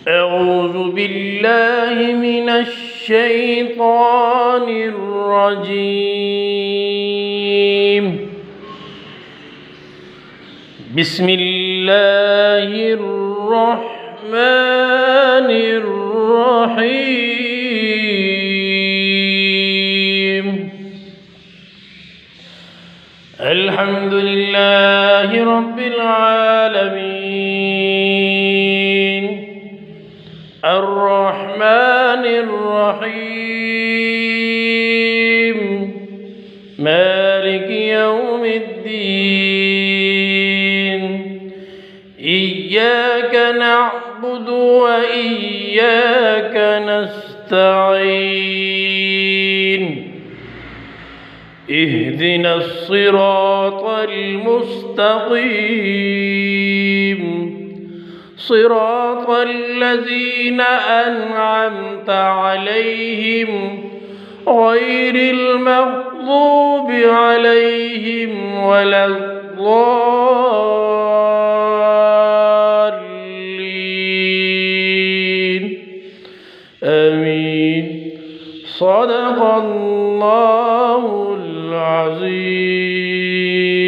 أعوذ بالله من الشيطان الرجيم. بسم الله الرحمن الرحيم. الحمد لله رب العالمين، الرحمن الرحيم، مالك يوم الدين. إياك نعبد وإياك نستعين. اهدنا الصراط المستقيم، صراط الذين أنعمت عليهم غير المغضوب عليهم ولا الضالين. آمين. صدق الله العظيم.